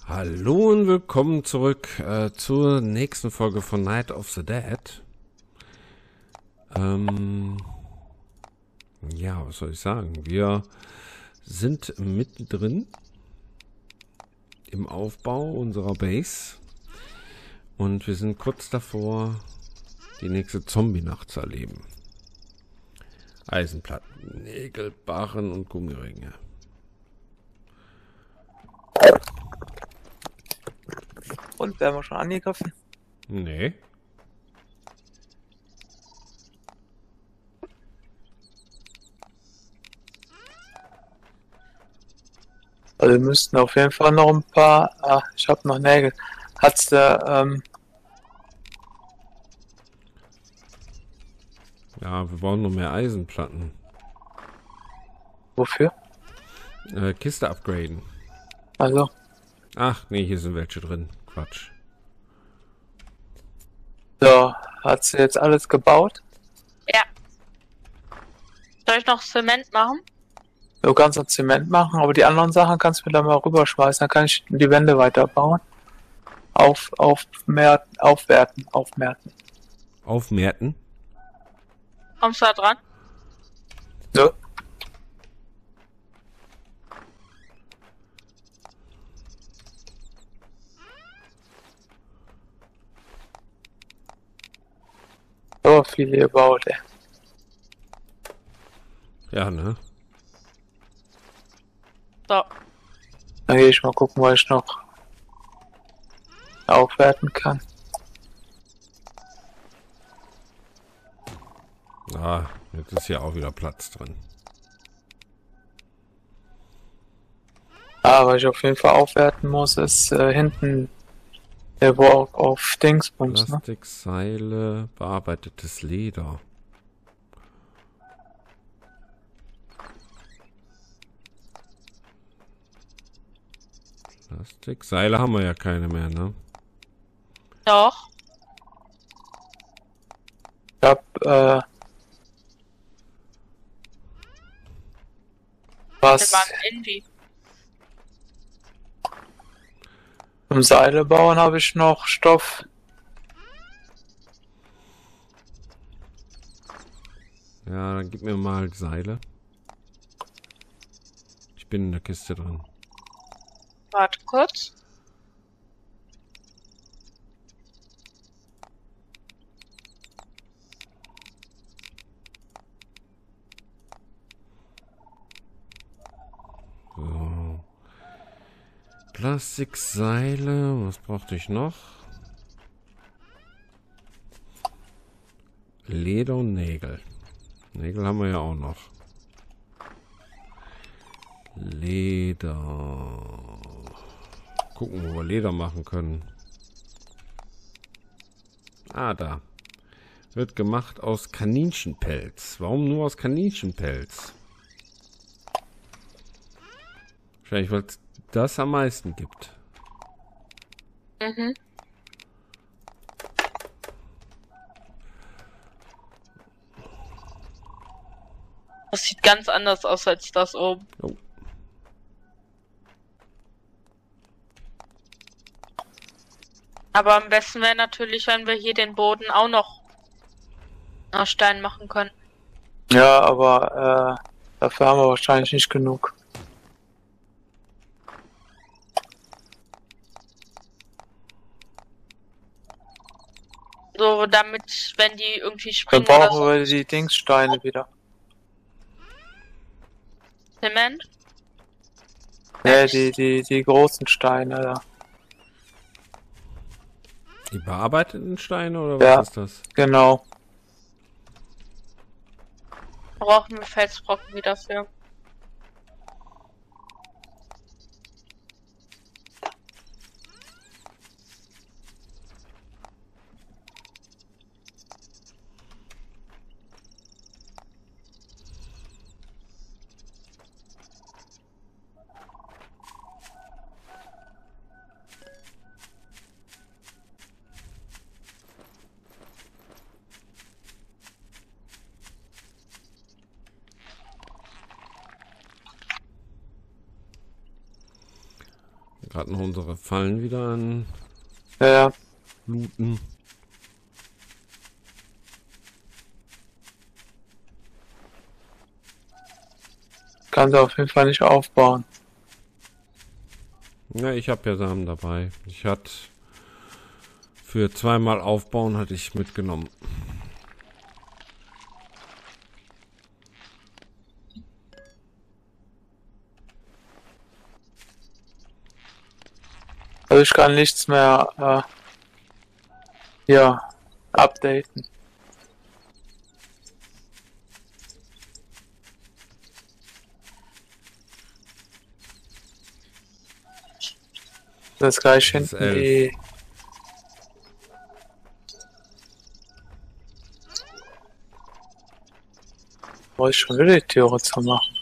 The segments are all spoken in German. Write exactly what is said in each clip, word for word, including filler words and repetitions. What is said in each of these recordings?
Hallo und willkommen zurück äh, zur nächsten Folge von Night of the Dead. Ähm, ja, was soll ich sagen? Wir sind mittendrin im Aufbau unserer Base und wir sind kurz davor, die nächste Zombie-Nacht zu erleben. Eisenplatten, Nägel, Barren und Gummiringe. Und werden wir schon angegriffen? Nee. Also wir müssten auf jeden Fall noch ein paar. Ah, ich habe noch Nägel. Hat's der, ähm. Ja, wir brauchen noch mehr Eisenplatten. Wofür? Äh, Kiste upgraden. Also. Ach, nee, hier sind welche drin. Quatsch. So, hat sie jetzt alles gebaut? Ja. Soll ich noch Zement machen? Du kannst noch Zement machen, aber die anderen Sachen kannst du mir da mal rüberschmeißen. Dann kann ich die Wände weiterbauen. Auf, auf, mehr, aufwerten, aufmerken. Aufmerken? Kommst du da dran? So. So viel gebaut, ey. Ja, ne? So. Dann gehe ich mal gucken, was ich noch aufwerten kann. Ah, jetzt ist hier auch wieder Platz drin. Ah, was ich auf jeden Fall aufwerten muss, ist äh, hinten der Walk auf Dingsbums, ne? Plastikseile, bearbeitetes Leder. Plastikseile haben wir ja keine mehr, ne? Doch. Ich hab, äh, was Wir waren irgendwie. zum Seile bauen habe ich noch Stoff. Ja, dann gib mir mal Seile. Ich bin in der Kiste drin. Warte kurz. So. Plastikseile, was brauchte ich noch? Leder und Nägel. Nägel haben wir ja auch noch. Leder. Gucken, wo wir Leder machen können. Ah, da. Wird gemacht aus Kaninchenpelz. Warum nur aus Kaninchenpelz? Wahrscheinlich, weil es das am meisten gibt. Mhm. Das sieht ganz anders aus als das oben. Oh. Aber am besten wäre natürlich, wenn wir hier den Boden auch noch aus Stein machen können. Ja, aber äh, dafür haben wir wahrscheinlich nicht genug. So, damit, wenn die irgendwie Dann springen oder brauchen so. wir die Dingssteine wieder. Zement? Ja, die, die, die großen Steine da. Die bearbeiteten Steine oder was Ja. ist das? Genau. Brauchen wir Felsbrocken wieder für. Gerade noch unsere Fallen wieder an Ja, ja. looten. Kann sie auf jeden Fall nicht aufbauen. Ja, ich habe ja Samen dabei. Ich hatte für zweimal aufbauen hatte ich mitgenommen. Also ich kann nichts mehr äh, ja, updaten. Das gleich Das ist hinten elf. die. Brauche ich schon wieder die Türe zu machen.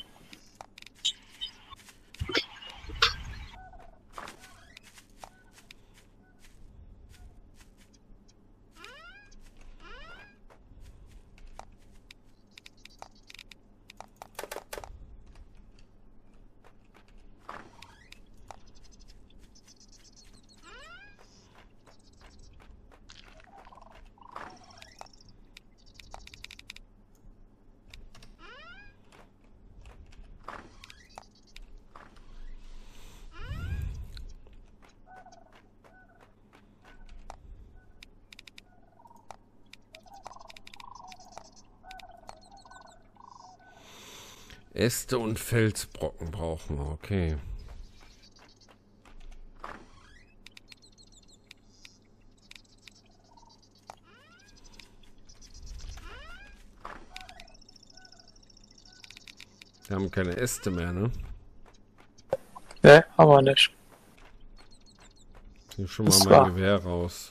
Äste und Felsbrocken brauchen wir, okay. Wir haben keine Äste mehr, ne? Ne, aber nicht. Hier schon mal Das mein war- Gewehr raus.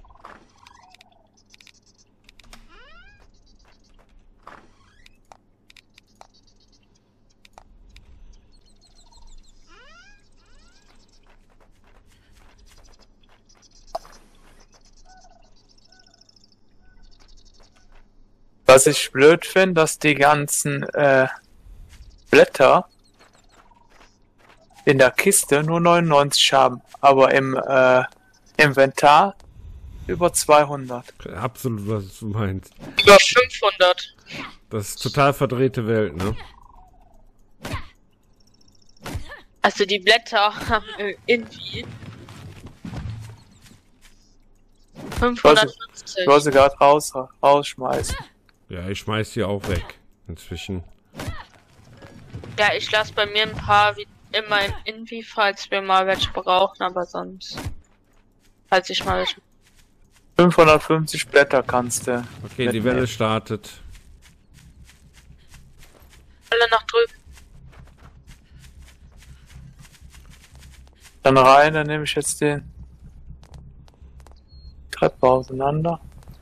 Was ich blöd finde, dass die ganzen äh, Blätter in der Kiste nur neunundneunzig haben, aber im äh, Inventar über zweihundert. Absolut, was du meinst. Über fünfhundert. Das ist total verdrehte Welt, ne? Also die Blätter haben irgendwie fünfhundertfünfzig. Ich wollte sie gerade raus, rausschmeißen. Ja, ich schmeiß die auch weg. Inzwischen. Ja, ich lasse bei mir ein paar wie immer im Invi, falls wir mal welche brauchen, aber sonst. Falls ich mal welche. fünfhundertfünfzig Blätter kannst du. Okay, die Welle startet. Alle nach drüben. Dann rein, dann nehme ich jetzt den Treppe auseinander.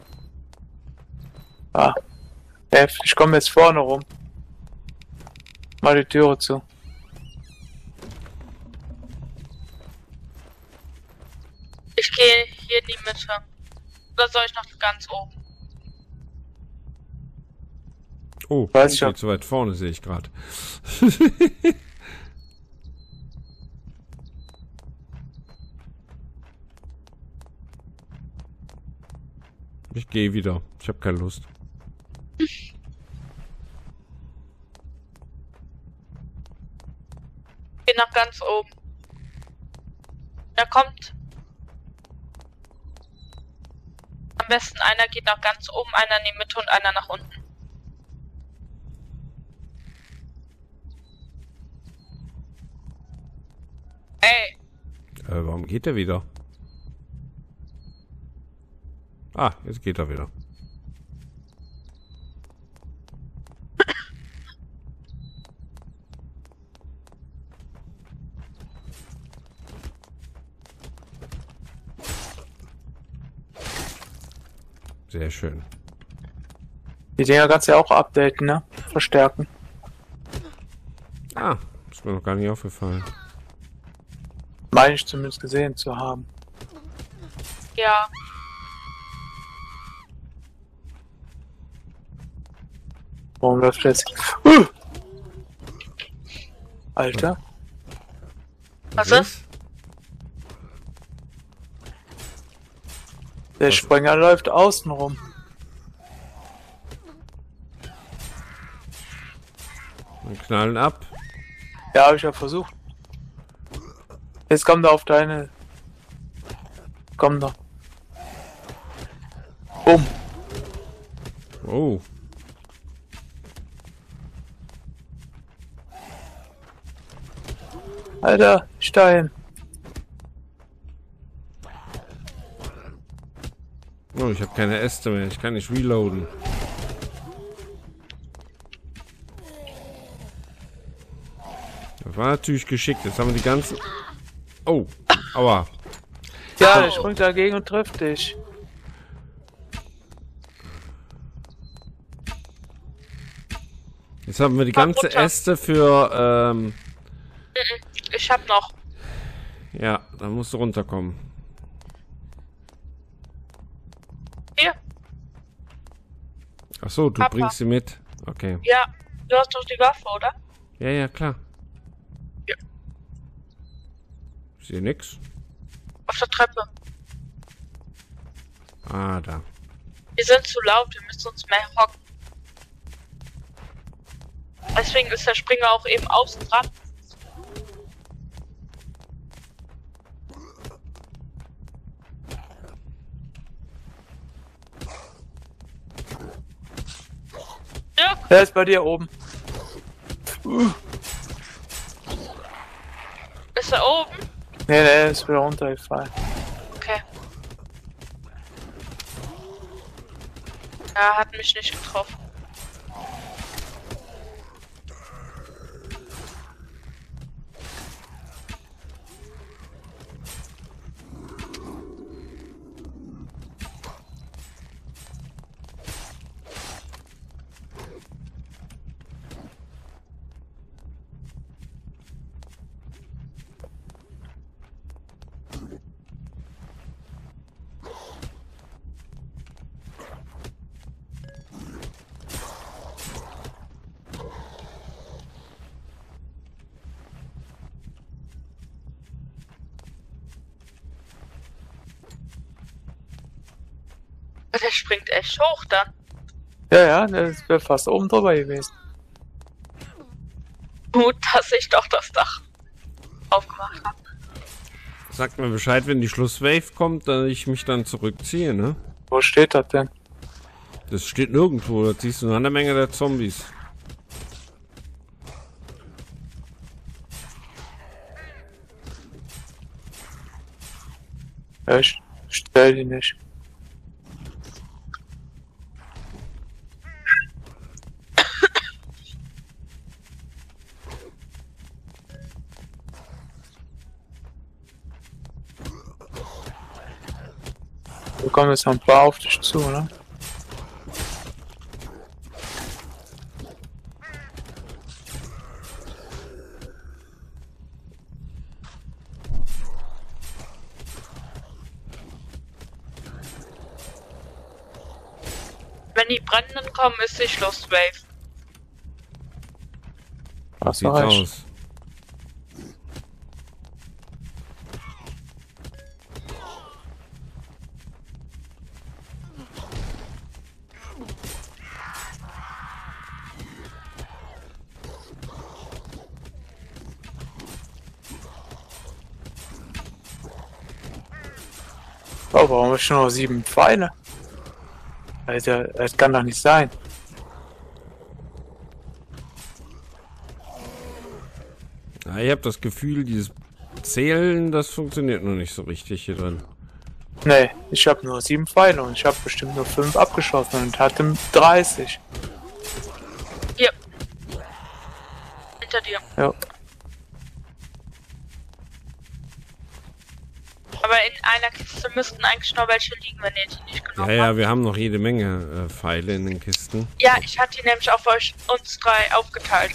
Ah, heftig. Ich komme jetzt vorne rum. Mal die Türe zu. Ich gehe hier in die Mitte. Oder soll ich noch ganz oben? Oh, Weiß ich ich ja. bin zu weit vorne, sehe ich gerade. Ich gehe wieder. Ich habe keine Lust. Geh nach ganz oben. Er kommt. Am besten einer geht nach ganz oben, einer in die Mitte und einer nach unten. Ey, Äh, warum geht der wieder? Ah, jetzt geht er wieder. Sehr schön. Die Dinger kannst du ja auch updaten, ne? Verstärken. Ah, ist mir noch gar nicht aufgefallen. Meine ich zumindest gesehen zu haben. ja. Warum läuft das? Uh! Alter, Was ist? Der Was? Springer läuft außen rum. Wir knallen ab. Ja, habe ich ja versucht. Jetzt kommt er auf deine... Komm da. Bumm. Oh. Alter, Stein. Oh, ich habe keine Äste mehr. Ich kann nicht reloaden. Das war natürlich geschickt. Jetzt haben wir die ganzen... Oh, aua. Ja, der springt dagegen und trifft dich. Jetzt haben wir die ganze runter. Äste für... Ähm, Ich hab noch. ja, da musst du runterkommen. Hier. Ach so, du Papa. bringst sie mit. Okay. Ja, du hast doch die Waffe, oder? Ja, ja, klar. Ja. Ich sehe nix. Auf der Treppe. Ah, da. Wir sind zu laut, wir müssen uns mehr hocken. Deswegen ist der Springer auch eben außen dran. Ja, Der ist bei dir oben. ist er oben? Nee, nee, ist wieder runtergefallen. Okay. Ja, hat mich nicht getroffen. Der springt echt hoch dann. Ja, ja, der wäre fast oben drüber gewesen. Gut, dass ich doch das Dach aufgemacht habe. Sagt mir Bescheid, wenn die Schlusswave kommt, dass ich mich dann zurückziehe, ne? Wo steht das denn? Das steht nirgendwo. Da siehst du nur eine Menge der Zombies. Ja, ich stell die nicht. Wir kommen jetzt ein paar auf dich zu, ne? Wenn die Brennenden kommen, ist die Schlusswave. Was Sieht's recht. aus. Oh, warum habe ich schon noch sieben Pfeile? Alter, das kann doch nicht sein. Ja, ich habe das Gefühl, dieses Zählen, das funktioniert noch nicht so richtig hier drin. Nee, ich habe nur sieben Pfeile und ich habe bestimmt nur fünf abgeschossen und hatte dreißig. Hier. Hinter dir. Ja. Aber in einer Kiste müssten eigentlich noch welche liegen, wenn ihr die nicht Ja, genommen ja, habt. wir haben noch jede Menge äh, Pfeile in den Kisten. Ja, ich hatte die nämlich auf euch, uns drei aufgeteilt.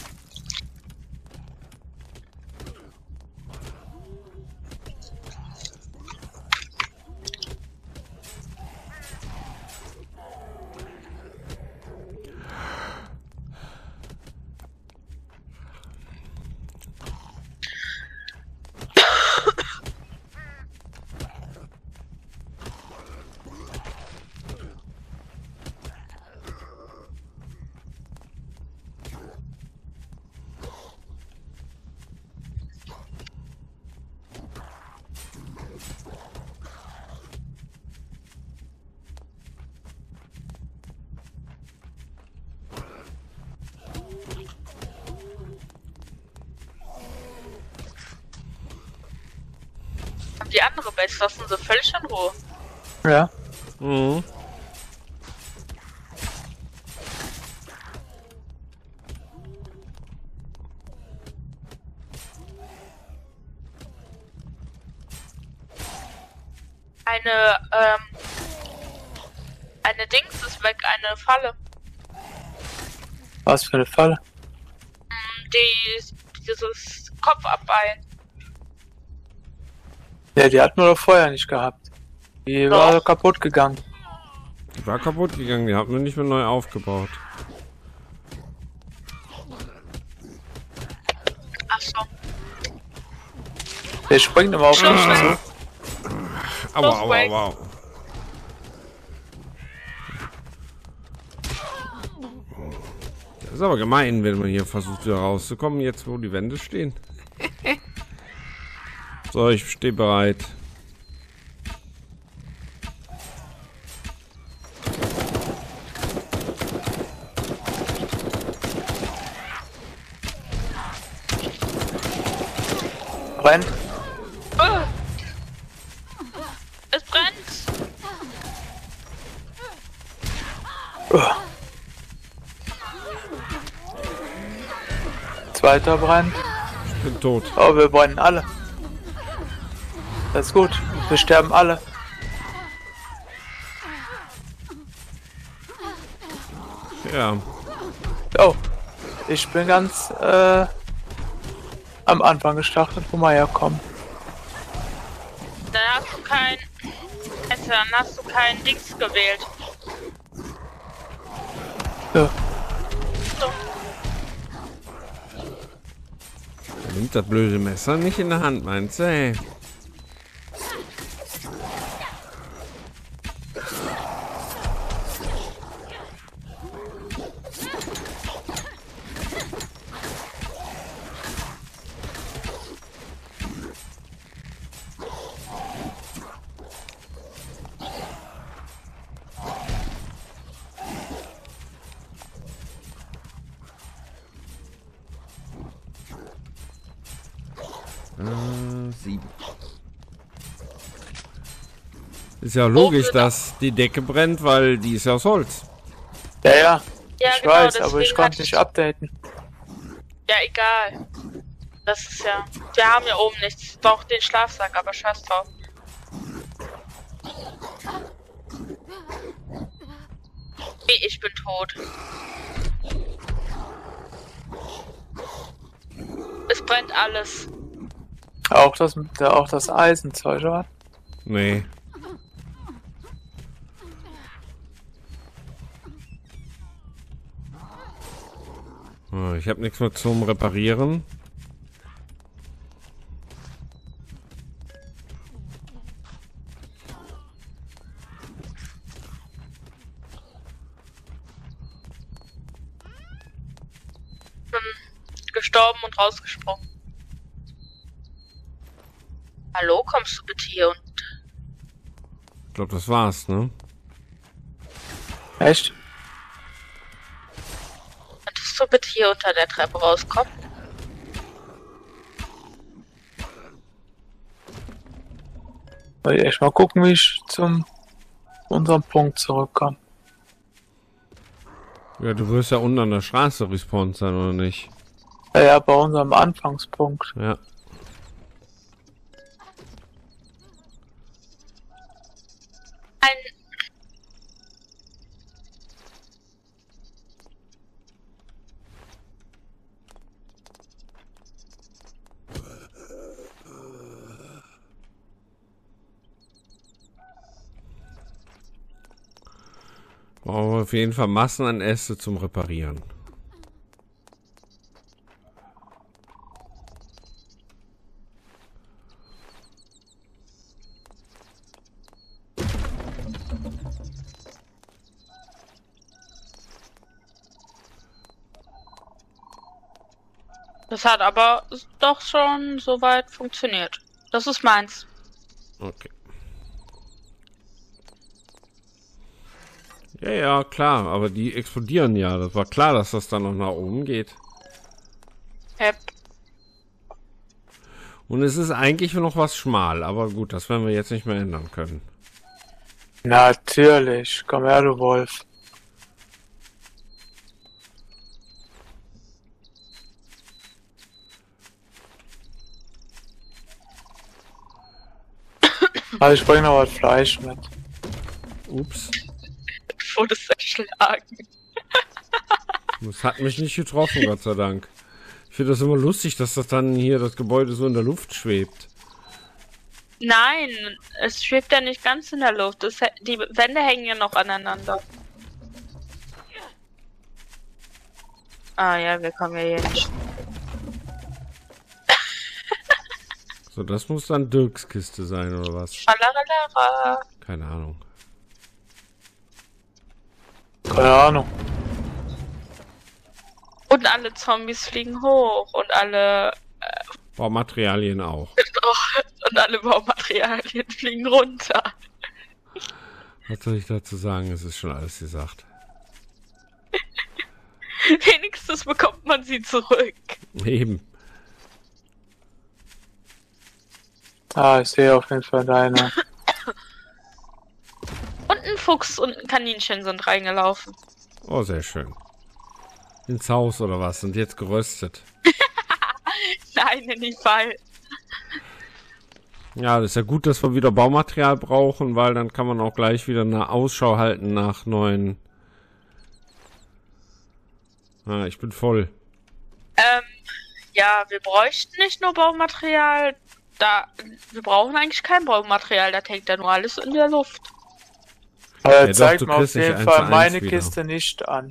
die andere Base lassen sie völlig in Ruhe. Ja. Mhm. Eine, ähm, eine Dings ist weg, eine Falle. Was für eine Falle? Die, dieses Kopfabbein. Ja, die hatten wir doch vorher nicht gehabt. Die Doch. war kaputt gegangen. Die war kaputt gegangen, die haben wir nicht mehr neu aufgebaut. Ach so. Der springt immer auf mich zu. Aua, aua, aua. Das ist aber gemein, wenn man hier versucht, wieder rauszukommen, jetzt wo die Wände stehen. So, ich stehe bereit. Brennt. Oh. Es brennt. Oh. Zweiter brennt. Ich bin tot. Oh, wir brennen alle. Das ist gut. Wir sterben alle. Ja. Oh. Ich bin ganz äh, am Anfang gestartet, wo wir herkommen. Dann hast du kein... Also, dann hast du kein Dings gewählt. Ja. So. Nimmt das blöde Messer nicht in der Hand, meinst du? Hey. Äh, sieben. Ist ja logisch, dass die Decke brennt, weil die ist ja aus Holz. Ja, ja. Ja, Ich genau, weiß, aber ich deswegen konnte hatte nicht updaten. Ja, egal. Das ist ja... Wir haben ja oben nichts. Doch, den Schlafsack, aber scheiß drauf. Ich bin tot. Es brennt alles. Auch das, auch das Eisenzeug, oder? Nee. Oh, ich habe nichts mehr zum Reparieren. Gestorben und rausgesprungen. Hallo, kommst du bitte hier und... Ich glaube, das war's, ne? Echt? Könntest du bitte hier unter der Treppe rauskommen? Soll ich echt mal gucken, wie ich zum unserem Punkt zurückkomme. Ja, du wirst ja unten an der Straße respawned sein, oder nicht? Ja, ja, bei unserem Anfangspunkt. Ja. Ein... Brauchen wir auf jeden Fall Massen an Äste zum Reparieren. Das hat aber doch schon soweit funktioniert. Das ist meins. Okay. Ja, ja, klar, aber die explodieren ja. Das war klar, dass das dann noch nach oben geht. Yep. Und es ist eigentlich noch was schmal, aber gut, das werden wir jetzt nicht mehr ändern können. Natürlich. Komm her, du Wolf. Also ich bringe noch was Fleisch mit. Ups. Wurdest erschlagen. Das hat mich nicht getroffen, Gott sei Dank. Ich finde das immer lustig, dass das dann hier das Gebäude so in der Luft schwebt. Nein, es schwebt ja nicht ganz in der Luft. Es, die Wände hängen ja noch aneinander. Ah ja, wir kommen ja hier nicht. So, das muss dann Dirks Kiste sein, oder was? Schalalalala. Keine Ahnung. Keine Ahnung. Und alle Zombies fliegen hoch und alle Baumaterialien auch. und alle Baumaterialien fliegen runter. Was soll ich dazu sagen? Es ist schon alles gesagt. Wenigstens bekommt man sie zurück. Eben. Ah, ich sehe auf jeden Fall deine. Und ein Fuchs und ein Kaninchen sind reingelaufen. Oh, sehr schön. Ins Haus oder was? Und jetzt geröstet. Nein, in die Fall. Ja, das ist ja gut, dass wir wieder Baumaterial brauchen, weil dann kann man auch gleich wieder eine Ausschau halten nach neuen... Ah, ich bin voll. Ähm, ja, wir bräuchten nicht nur Baumaterial. Da, wir brauchen eigentlich kein Baumaterial, da hängt ja nur alles in der Luft. Aber Ja, doch, zeigt du mir auf kriegst nicht jeden eins Fall zu eins meine wieder. Kiste nicht an.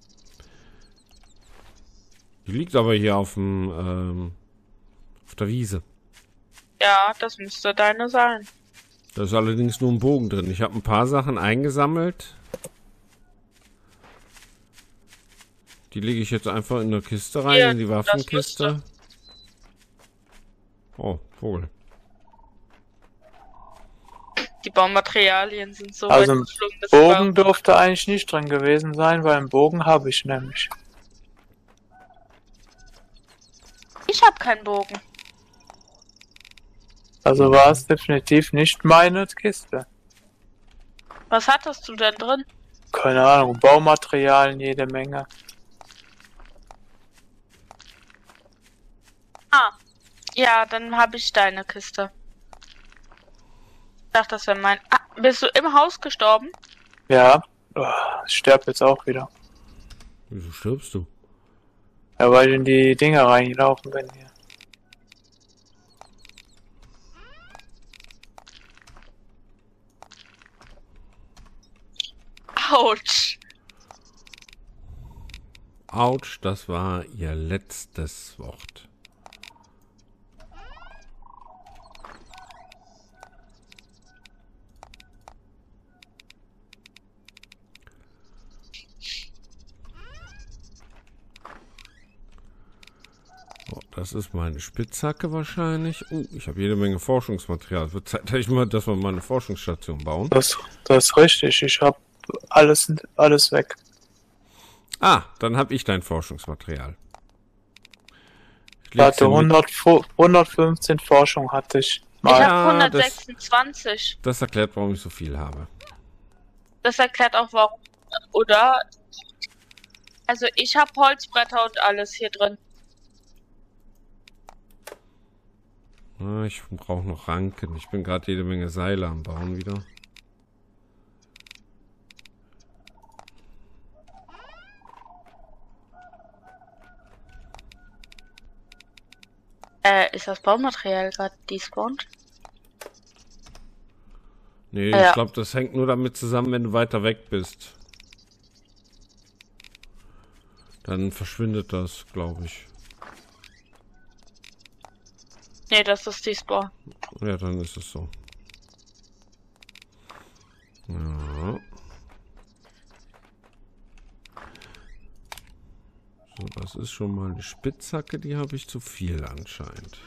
Die liegt aber hier auf dem, ähm, auf der Wiese. Ja, das müsste deine sein. Da ist allerdings nur ein Bogen drin. Ich habe ein paar Sachen eingesammelt. Die lege ich jetzt einfach in der Kiste rein, Hier, in die das Waffenkiste. Oh, Vogel. Die Baumaterialien sind so Also weit ein geflogen, dass Bogen wir- durfte eigentlich nicht drin gewesen sein, weil einen Bogen habe ich nämlich. Ich habe keinen Bogen. Also war es definitiv nicht meine Kiste. Was hattest du denn drin? Keine Ahnung, Baumaterialien jede Menge. Ah, ja, dann habe ich deine Kiste. Ich dachte, das wäre mein... Ah, bist du im Haus gestorben? Ja, oh, ich sterbe jetzt auch wieder. Wieso stirbst du? Ja, weil ich in die Dinger reingelaufen bin hier. Autsch. Autsch, das war ihr letztes Wort. Oh, das ist meine Spitzhacke wahrscheinlich. Oh, ich habe jede Menge Forschungsmaterial. Es wird Zeit, dass ich mal- dass wir mal eine Forschungsstation bauen. Das, das ist richtig, ich habe alles, alles weg. Ah, dann habe ich dein Forschungsmaterial. Ich Ich leg's hatte hier mit- hundert, hundertfünfzehn Forschung hatte ich. Ich Mal. Ja, habe das- hundertsechsundzwanzig. Das erklärt, warum ich so viel habe. Das erklärt auch warum. Oder? Also ich habe Holzbretter und alles hier drin. Ah, ich brauche noch Ranken. Ich bin gerade jede Menge Seile am Bauen wieder. Äh, ist das Baumaterial gerade despawned? Nee, Ja. ich glaube, das hängt nur damit zusammen, wenn du weiter weg bist. Dann verschwindet das, glaube ich. Nee, das ist Despawn. Ja, dann ist es so. Ja. So, das ist schon mal eine Spitzhacke, die habe ich zu viel anscheinend.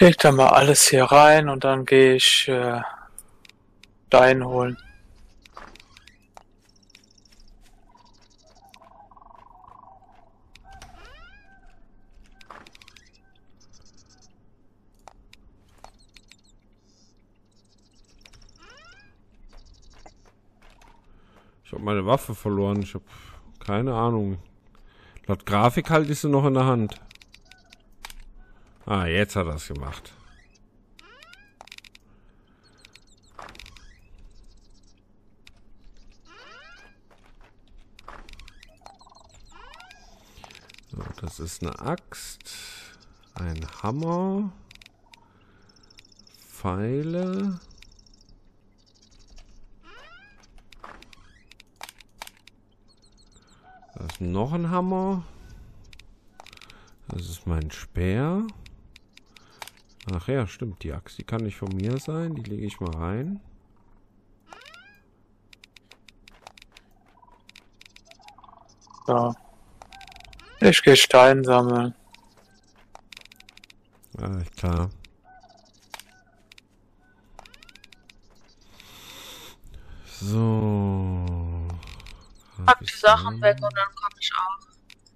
leg da mal alles hier rein und dann gehe ich äh, Stein holen. Ich habe meine Waffe verloren. Ich habe keine Ahnung. Laut Grafik halte ich sie noch in der Hand. Ah, jetzt hat er es gemacht. So, das ist eine Axt, ein Hammer, Pfeile. Da ist noch ein Hammer. Das ist mein Speer. Ach ja, stimmt, die Axt, die kann nicht von mir sein. Die lege ich mal rein. So. Ich gehe Stein sammeln. Alles klar. So. Pack die Sachen weg und dann komme ich auch.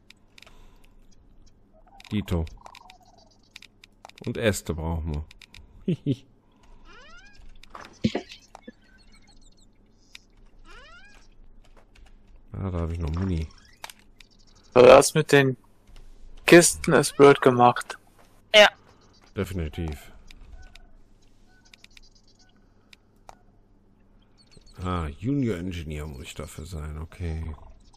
Dito. Und Äste brauchen wir. Ah, da habe ich noch Muni. So, das mit den Kisten ist blöd gemacht. Ja. Definitiv. Ah, Junior Engineer muss ich dafür sein, okay.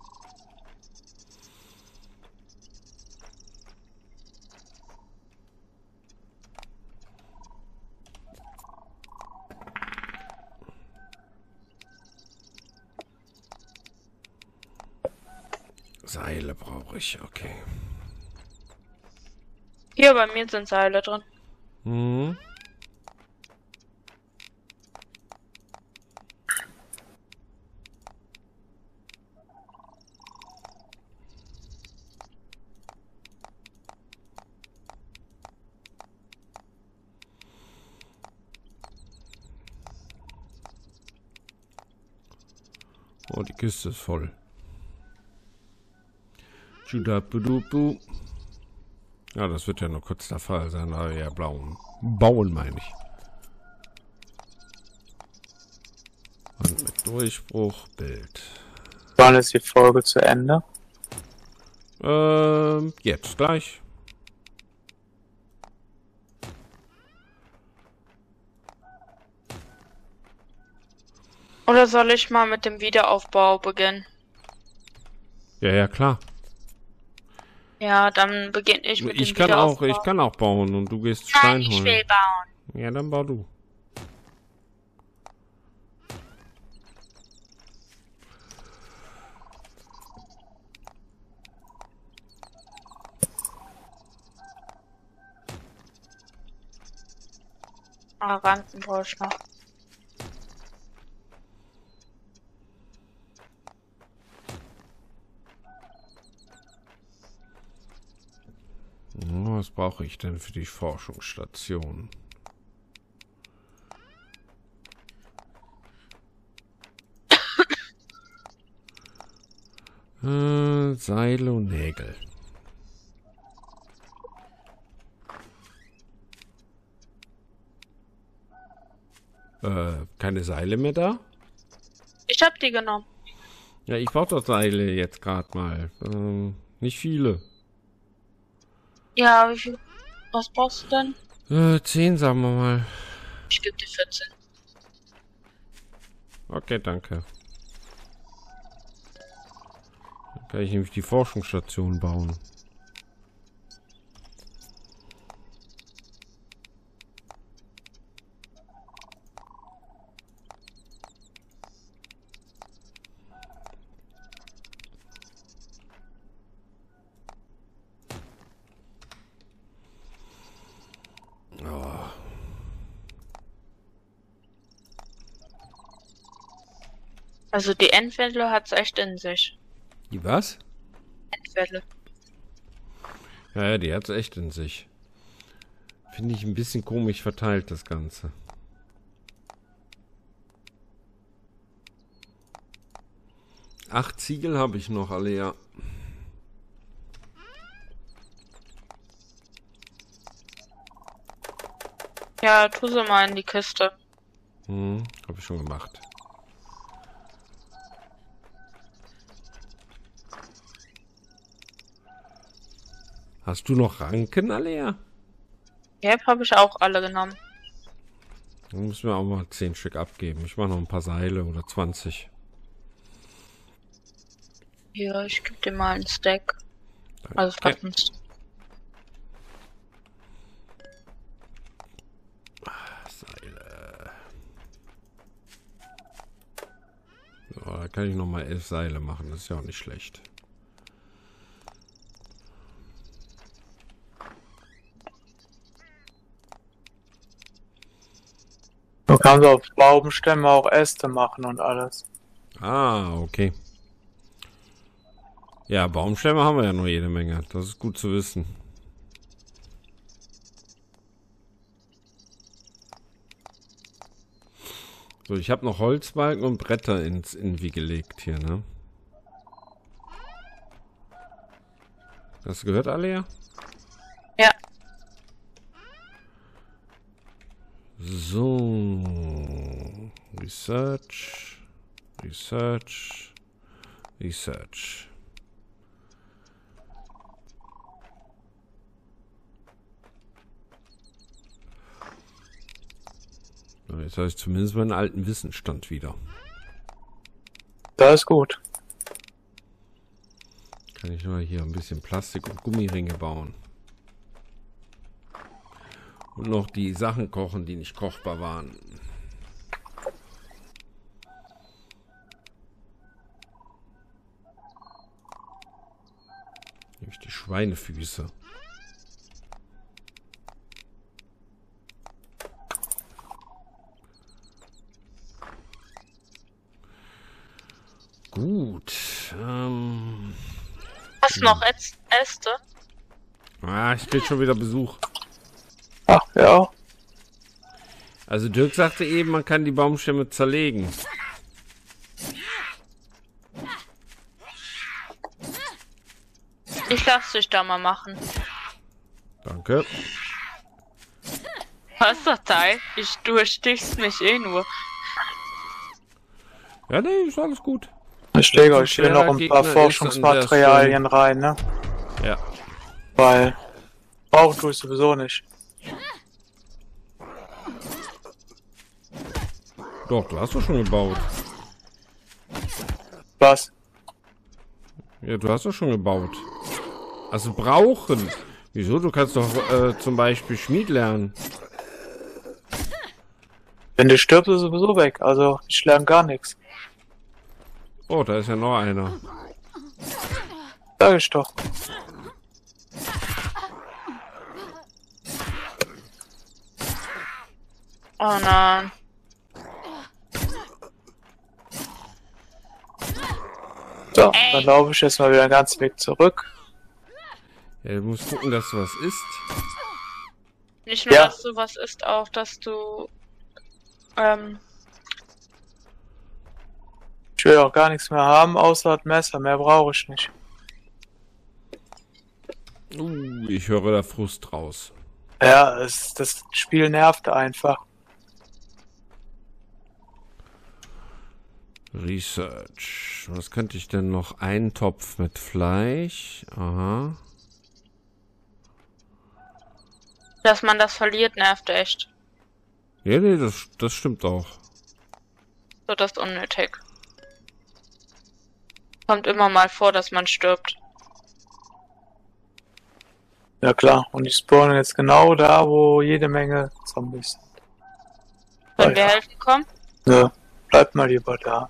Seile brauche ich, okay. Hier bei mir sind Seile drin. Mhm. Oh, die Kiste ist voll. Judapudupu. Ja, das wird ja nur kurz der Fall sein, aber ja, blauen. Bauen meine ich. Und mit Durchbruch, Bild. Wann ist die Folge zu Ende? Ähm, jetzt gleich. Oder soll ich mal mit dem Wiederaufbau beginnen? Ja, ja, klar. Ja, dann beginne ich mit Ich dem kann auch, Wiederaufbau. ich kann auch bauen und du gehst Nein, Stein ich holen. will bauen. Ja, dann bau du. Ah, Ranken brauche ich noch. Oh, was brauche ich denn für die Forschungsstation? äh, Seile und Nägel. Äh, keine Seile mehr da? Ich hab die genommen. Ja, ich brauche doch Seile jetzt gerade mal. Ähm, nicht viele. Ja, wie viel? Was brauchst du denn? Äh, zehn, sagen wir mal. Ich gebe dir vierzehn. Okay, danke. Dann kann ich nämlich die Forschungsstation bauen. Also die Endwelle hat's echt in sich. Die was? Endwelle. Ja, ja, die hat's echt in sich. Finde ich ein bisschen komisch verteilt, das Ganze. Acht Ziegel habe ich noch alle, ja. Ja, tu sie mal in die Kiste. Hm, habe ich schon gemacht. Hast du noch Ranken, Alea? Ja, habe ich auch alle genommen. Dann müssen wir auch mal zehn Stück abgeben. Ich mache noch ein paar Seile oder zwanzig. Hier, ich gebe dir mal einen Stack. Also Okay. fast ein Stack. Seile. So, da kann ich noch mal elf Seile machen. Das ist ja auch nicht schlecht. Du kannst auf Baumstämme auch Äste machen und alles. Ah, okay. Ja, Baumstämme haben wir ja nur jede Menge. Das ist gut zu wissen. So, ich habe noch Holzbalken und Bretter ins Invi gelegt hier, ne? Hast du gehört, Alea? Ja. So. Research. Research. Research. So, jetzt habe ich zumindest meinen alten Wissensstand wieder. Das ist gut. Kann ich nur hier ein bisschen Plastik und Gummiringe bauen. Und noch die Sachen kochen, die nicht kochbar waren. Nämlich die Schweinefüße. Gut. Ähm, Hast du noch Äs- Äste? ah, ich krieg schon wieder Besuch. Ach, ja. Also Dirk sagte eben, man kann die Baumstämme zerlegen. Ich lass dich da mal machen. Danke. Was doch Teil? Ich, du erstichst mich eh nur. Ja, nee, ist alles gut. Ich stecke euch hier schwerer noch ein Gegner paar ist Forschungsmaterialien rein, ne? Ja. Weil brauchen tue ich sowieso nicht. Doch, du hast doch schon gebaut. Was? Ja, du hast doch schon gebaut. Also brauchen. Wieso? Du kannst doch äh, zum Beispiel Schmied lernen. Wenn du stirbst, ist sowieso weg. Also ich lerne gar nichts. Oh, da ist ja noch einer. Sag ich doch. Oh nein. So, Ey. dann laufe ich jetzt mal wieder den ganzen Weg zurück. Ja, du musst gucken, dass du was isst. Nicht nur, Ja. dass du was isst, auch, dass du ähm, Ich will auch gar nichts mehr haben, außer das Messer. Mehr brauche ich nicht. Uh, ich höre da Frust raus. Ja, es, das Spiel nervt einfach. Research. Was könnte ich denn noch? Ein Topf mit Fleisch. Aha. dass man das verliert, nervt echt. Ja, nee, das, das stimmt auch. So, das ist unnötig. Kommt immer mal vor, dass man stirbt. Ja klar, und ich spawne jetzt genau da, wo jede Menge Zombies sind. Können Oh wir ja. helfen kommen? Ne, bleibt mal lieber da.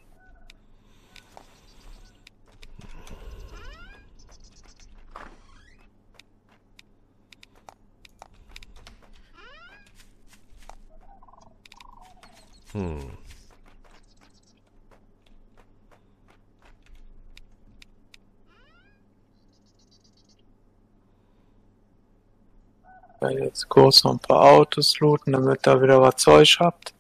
Hm. Ja, jetzt kurz noch ein paar Autos looten, damit ihr wieder was Zeug habt.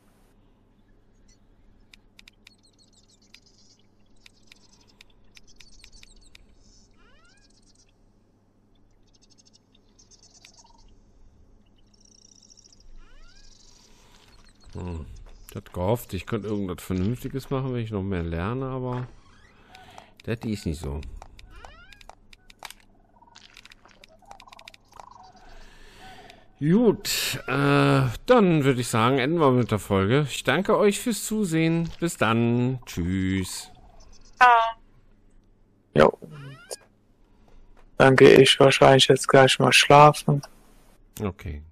Hm. Ich hatte gehofft, ich könnte irgendwas Vernünftiges machen, wenn ich noch mehr lerne, aber das ist nicht so. Gut, äh, dann würde ich sagen, enden wir mit der Folge. Ich danke euch fürs Zusehen. Bis dann. Tschüss. Ja. Jo. Dann gehe ich wahrscheinlich jetzt gleich mal schlafen. Okay.